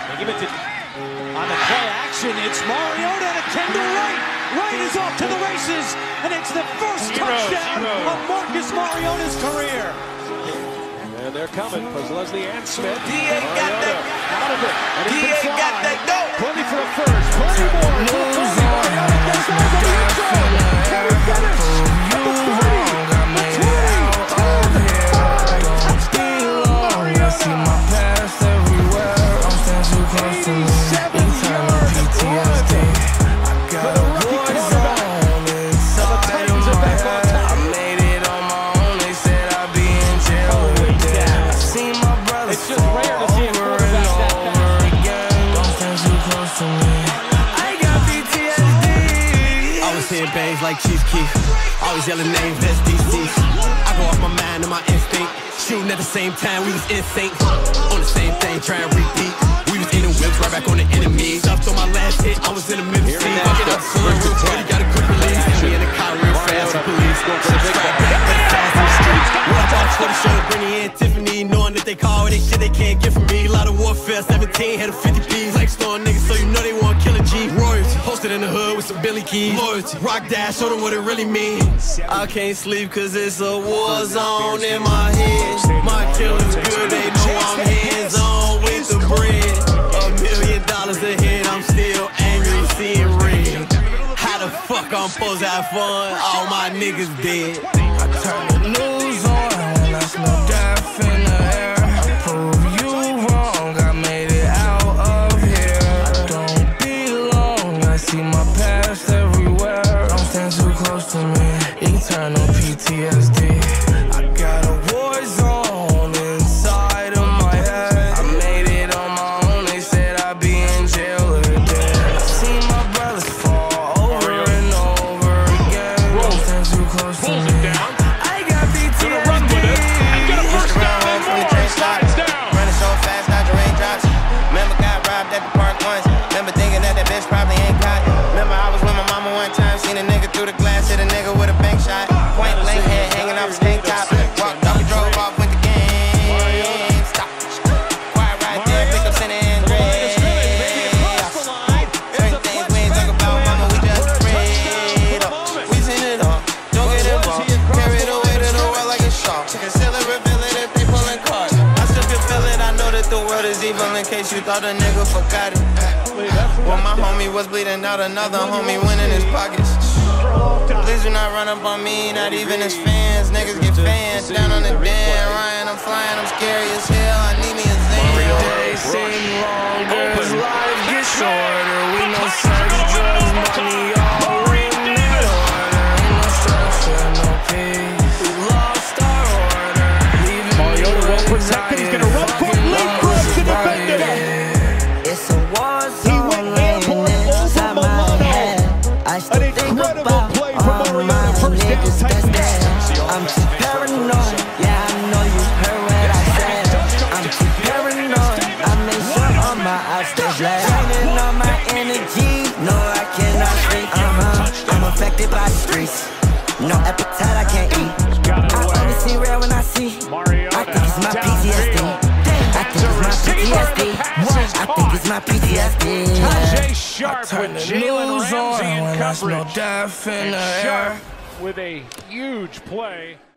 Give it to on the play action. It's Mariota to Kendall Wright. Wright is off to the races, and it's the first touchdown of Marcus Mariota's career. And they're coming. Leslie and Smith. D.A. got that. Out of it. And he D.A. can got that dope. Plenty for a first. Plenty more. Mariota goes over the end zone. Can he finish? At the 30, the 20, 10, 5, touchdown. Past everywhere. I'm standing too close to me. Internal PTSD. I got a war zone inside of my head. I made it on my own. They said I'd be in jail every day. I seen my brothers fall over and over again. Don't stand too close to me. I got PTSD. Always hitting bangs like Chief Keef. Always yelling names, that's DC's. I go off my mind and my instinct. Shooting at the same time, we was in sync. On the same thing, trying to repeat. We was in the whips, right back on the enemy. Stuffed on my last hit, I was in the middle seat. Fucking up, son, real good, he got a quick release. Me in the car real fast with police. Strap back, fast in the streets. What I bought for the show, bringing in Tiffany. Knowing that they call it, they shit they can't get from me. A lot of warfare, 17, had a 50 P's. Like store niggas, so you know they want kill a G. Royalty, posted in the hood with some Billy Keys. Loyalty, rock dash, show them what it really means. I can't sleep cause it's a war zone in my head. My killers good, they know I'm hands-on with the bread. $1 million ahead, I'm still angry, seeing red. How the fuck I'm supposed to have fun? All my niggas dead. I turn the news on when there's no death in the air. I prove you wrong, I made it out of here. I don't belong, I see my past everywhere. Don't stand too close to me, eternal PTSD. I got a war zone inside of my head. I made it on my own, they said I'd be in jail every day. I seen my brothers fall over and over again. Don't stand too close to me. I got PTSD. Get a first down from the train slides down. Running so fast, not the raindrops. Remember got robbed at the park once. Remember thinking that bitch probably ain't caught. Remember I was with my mama one time, seen a nigga through the glass, hit a nigga with a bank shot. Point blank head hanging off his tank top. Walked up and drove off with the game. Stop. Quiet right there, pick up San Andreas. Certain things we ain't talk about, mama, we just afraid of. We seen it all, don't get involved. Carry the weight of the world like a shark. Conceal it, reveal it, if they pulling cards. I still can feel it, I know that the world is evil in case you thought a nigga forgot it. When my homie was bleeding out, another homie went in his pockets. Please do not run up on me, not even as fans. Niggas get fans down on the den. Ryan, I'm flying, I'm scary as hell. I need me a Zan. Days seem longer as life gets shorter. We know sex, drugs, money, all in that order. Ain't no structure, no peace. We lost our order. Mariota well protected. He's gonna run quick, leapfrog to the defender. It's a war zone laying inside my head. I still think about all my niggas that's dead. I'm too paranoid, yeah, I know you heard what I said. I'm too paranoid, I make sure all my outstays last. Draining all my energy, no I cannot sleep. I'm affected by the streets, no appetite I can't eat. I only see red when I see, I think it's my PTSD. I think it's my PTSD. I think it's my PTSD. Tajay Sharp Turn with the Jalen news Ramsey on in when there's no coverage. death in And the air. Sharp with a huge play.